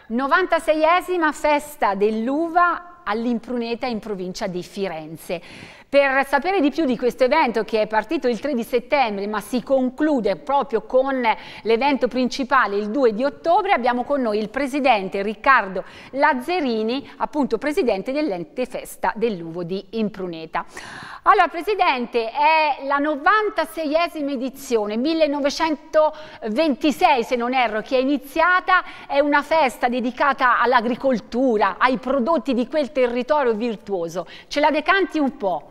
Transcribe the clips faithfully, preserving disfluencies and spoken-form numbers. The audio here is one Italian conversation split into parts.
novantaseiesima festa dell'uva all'Impruneta in provincia di Firenze. Per sapere di più di questo evento, che è partito il tre di settembre ma si conclude proprio con l'evento principale il due di ottobre, abbiamo con noi il presidente Riccardo Lazzerini, appunto presidente dell'ente Festa dell'Uvo di Impruneta. Allora presidente, è la novantaseiesima edizione, millenovecentoventisei se non erro, che è iniziata, è una festa dedicata all'agricoltura, ai prodotti di quel territorio virtuoso. Ce la decanti un po'?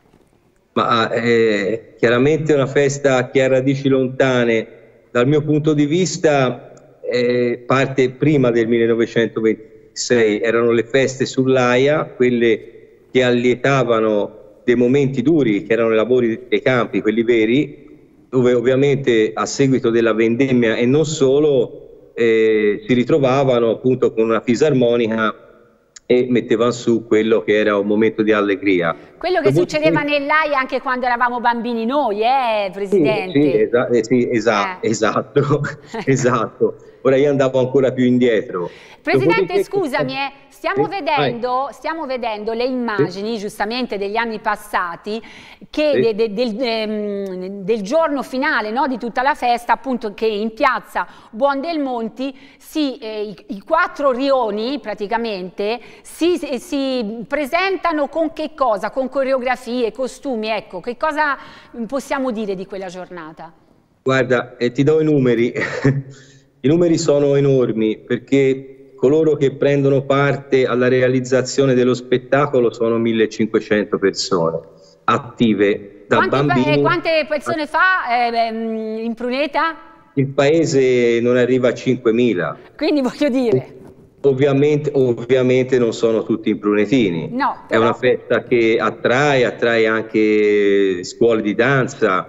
Ma è chiaramente una festa che ha radici lontane. Dal mio punto di vista eh, parte prima del millenovecentoventisei, erano le feste sull'Aia, quelle che allietavano dei momenti duri, che erano i lavori dei campi, quelli veri, dove ovviamente a seguito della vendemmia e non solo eh, si ritrovavano appunto con una fisarmonica e mettevano su quello che era un momento di allegria. Quello che Dopo succedeva poi... nell'Aia anche quando eravamo bambini noi, eh, Presidente? Sì, sì, esa eh, sì esa eh. esatto, esatto. Ora io andavo ancora più indietro. Presidente, Dopodiché... scusami, eh, stiamo, sì? vedendo, stiamo vedendo le immagini, sì, giustamente, degli anni passati, che sì, de, de, del, eh, del giorno finale, no, di tutta la festa, appunto, che in piazza Buondelmonti si, eh, i, i quattro rioni, praticamente, si, si presentano con che cosa? Con coreografie, costumi, ecco, che cosa possiamo dire di quella giornata? Guarda, eh, ti do i numeri. I numeri sono enormi perché coloro che prendono parte alla realizzazione dello spettacolo sono millecinquecento persone attive, da quante, bambini. Eh, quante persone fa eh, Impruneta? Il paese non arriva a cinquemila. Quindi voglio dire... Ovviamente, ovviamente non sono tutti imprunetini. No, però... È una festa che attrae, attrae anche scuole di danza,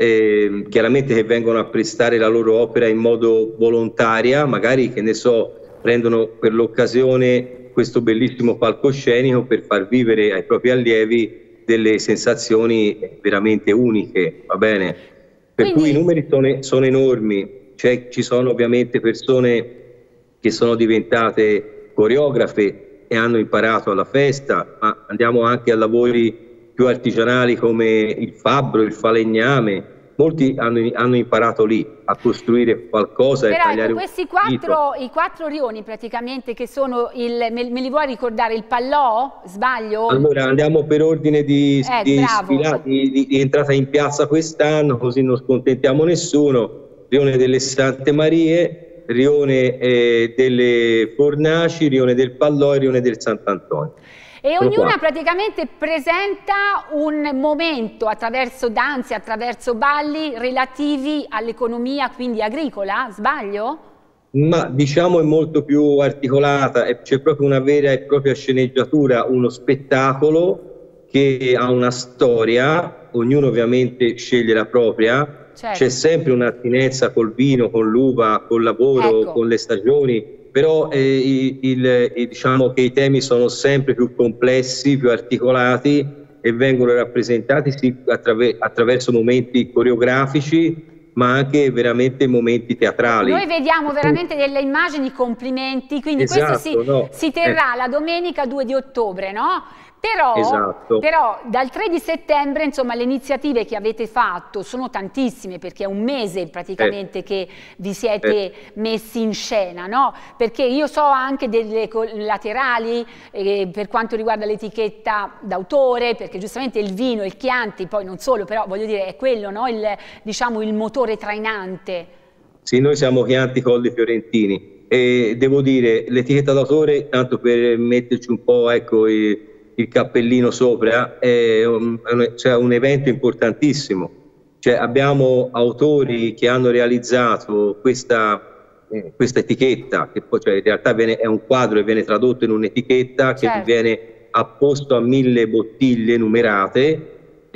Eh, chiaramente che vengono a prestare la loro opera in modo volontaria, magari, che ne so, prendono per l'occasione questo bellissimo palcoscenico per far vivere ai propri allievi delle sensazioni veramente uniche, va bene? Per Quindi... cui i numeri sono, sono enormi, cioè, ci sono ovviamente persone che sono diventate coreografe e hanno imparato alla festa, ma andiamo anche a lavori più artigianali come il fabbro, il falegname. Molti hanno, hanno imparato lì a costruire qualcosa. Però e tagliare ecco, questi quattro, i quattro rioni praticamente, che sono il, me, me li vuoi ricordare, il pallò, sbaglio? Allora andiamo per ordine di, eh, di, di, di, di entrata in piazza quest'anno, così non scontentiamo nessuno. Rione delle Sante Marie, rione eh, delle Fornaci, rione del Pallò e rione del Sant'Antonio. E ognuna praticamente presenta un momento attraverso danze, attraverso balli relativi all'economia, quindi agricola, sbaglio? Ma diciamo è molto più articolata, c'è proprio una vera e propria sceneggiatura, uno spettacolo che ha una storia, ognuno ovviamente sceglie la propria, certo. C'è sempre un'attinenza col vino, con l'uva, col lavoro, ecco, con le stagioni. Però eh, il, il, diciamo che i temi sono sempre più complessi, più articolati e vengono rappresentati sì, attraver attraverso momenti coreografici, ma anche veramente momenti teatrali. Noi vediamo veramente delle immagini, complimenti, quindi esatto, questo si, no, si terrà eh. la domenica due di ottobre, no? Però, esatto. però dal tre di settembre, insomma, le iniziative che avete fatto sono tantissime, perché è un mese praticamente eh. che vi siete eh. messi in scena, no? Perché io so anche delle collaterali eh, per quanto riguarda l'etichetta d'autore, perché giustamente il vino, il Chianti, poi non solo, però voglio dire è quello, no? Il, diciamo, il motore trainante. Sì, noi siamo Chianti Colli Fiorentini e devo dire l'etichetta d'autore, tanto per metterci un po', ecco, i, il cappellino sopra, è un, cioè un evento importantissimo. Cioè abbiamo autori che hanno realizzato questa, eh, questa etichetta, che poi cioè in realtà viene, è un quadro e viene tradotto in un'etichetta, certo, che viene apposto a mille bottiglie numerate,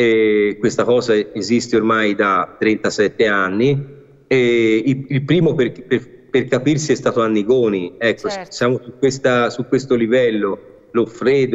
e questa cosa esiste ormai da trentasette anni, e il, il primo per, per, per capirsi è stato Annigoni, ecco, certo, siamo su, questa, su questo livello. Loffredo,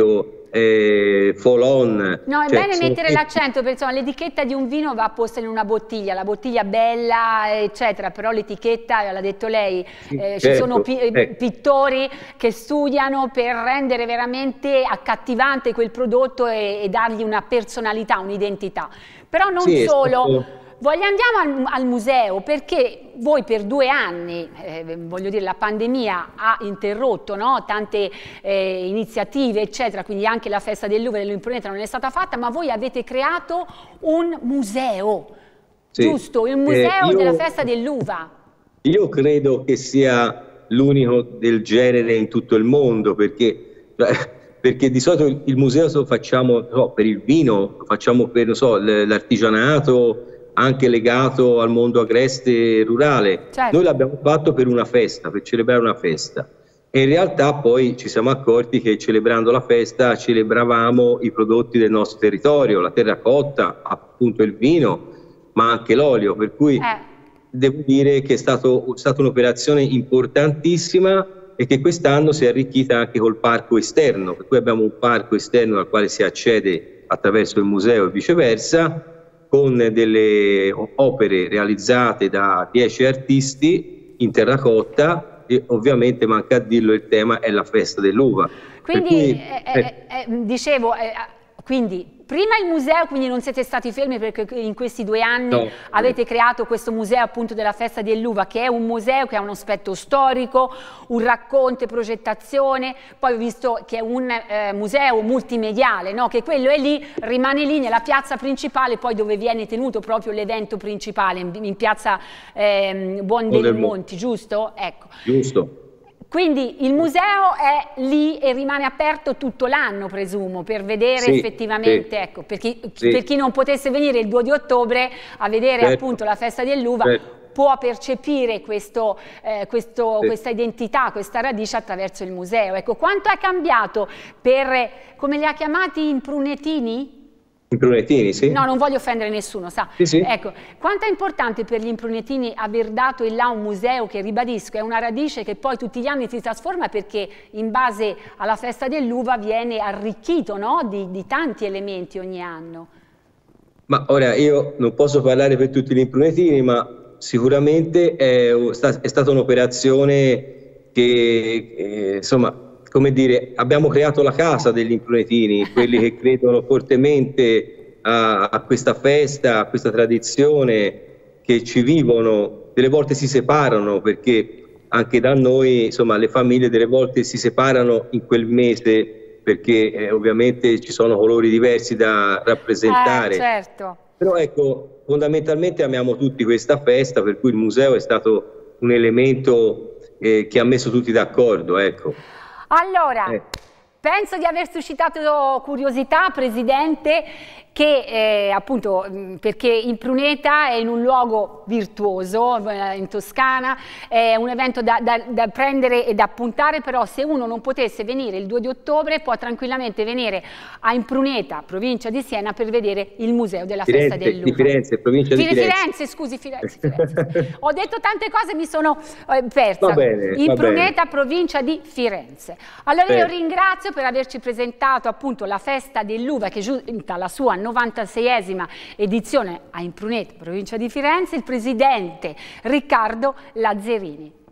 eh, Folon. No, è cioè, bene sono... mettere l'accento, perché insomma, l'etichetta di un vino va posta in una bottiglia, la bottiglia bella, eccetera, però l'etichetta, l'ha detto lei, Sì, eh, certo, ci sono pi eh. pittori che studiano per rendere veramente accattivante quel prodotto e, e dargli una personalità, un'identità. Però non Sì, solo... stato... Voglio andiamo al, al museo, perché voi per due anni, eh, voglio dire, la pandemia ha interrotto, no? Tante eh, iniziative, eccetera, quindi anche la festa dell'uva e dell'impruneta non è stata fatta, ma voi avete creato un museo, Sì. giusto? Il museo eh, io, della festa dell'uva. Io credo che sia l'unico del genere in tutto il mondo, perché, perché di solito il, il museo lo facciamo no, per il vino, lo facciamo per so, l'artigianato, anche legato al mondo agreste rurale. Certo. Noi l'abbiamo fatto per una festa, per celebrare una festa. E in realtà poi ci siamo accorti che celebrando la festa celebravamo i prodotti del nostro territorio, la terracotta, appunto il vino, ma anche l'olio. Per cui Eh. devo dire che è stato, stata un'operazione importantissima e che quest'anno si è arricchita anche col parco esterno. Per cui abbiamo un parco esterno al quale si accede attraverso il museo e viceversa, con delle opere realizzate da dieci artisti in terracotta e ovviamente manca a dirlo il tema è la festa dell'uva. Quindi, cui, eh, eh, eh, dicevo, eh, quindi prima il museo, quindi non siete stati fermi perché in questi due anni no, avete creato questo museo appunto della festa dell'uva, che è un museo che ha un aspetto storico, un racconto e progettazione, poi ho visto che è un eh, museo multimediale, no? Che quello è lì, rimane lì nella piazza principale, poi dove viene tenuto proprio l'evento principale, in, in piazza eh, Buon dei Monti, giusto? Ecco. Giusto. Quindi il museo è lì e rimane aperto tutto l'anno, presumo, per vedere sì, effettivamente, sì, ecco, per chi, sì. per chi non potesse venire il due di ottobre a vedere certo, appunto la festa dell'uva, certo. può percepire questo, eh, questo, sì. questa identità, questa radice attraverso il museo. Ecco, quanto è cambiato per, come li ha chiamati, imprunetini? Imprunetini, sì. No, non voglio offendere nessuno, sa. Sì, sì. Ecco, quanto è importante per gli imprunetini aver dato in là un museo che, ribadisco, è una radice che poi tutti gli anni si trasforma perché in base alla festa dell'uva viene arricchito, no? di, di tanti elementi ogni anno. Ma ora io non posso parlare per tutti gli imprunetini, ma sicuramente è, è stata un'operazione che, eh, insomma, come dire, abbiamo creato la casa degli imprunetini, quelli che credono fortemente a, a questa festa, a questa tradizione, che ci vivono, delle volte si separano, perché anche da noi, insomma, le famiglie delle volte si separano in quel mese, perché eh, ovviamente ci sono colori diversi da rappresentare. Eh, certo. Però ecco, fondamentalmente amiamo tutti questa festa, per cui il museo è stato un elemento eh, che ha messo tutti d'accordo, ecco. Allora, eh. penso di aver suscitato curiosità, Presidente, che eh, appunto perché Impruneta è in un luogo virtuoso, in Toscana, è un evento da, da, da prendere e da appuntare, però se uno non potesse venire il due di ottobre può tranquillamente venire a Impruneta, provincia di Siena, per vedere il museo della Firenze, festa dell'uva. Di Firenze, provincia di Firenze. Firenze, scusi, Firenze, Firenze. Ho detto tante cose e mi sono eh, persa. Va bene, Impruneta, va bene. Provincia di Firenze. Allora Beh. io ringrazio per averci presentato appunto la festa dell'uva che giunta alla sua novantaseiesima edizione a Impruneta, provincia di Firenze, il presidente Riccardo Lazzerini.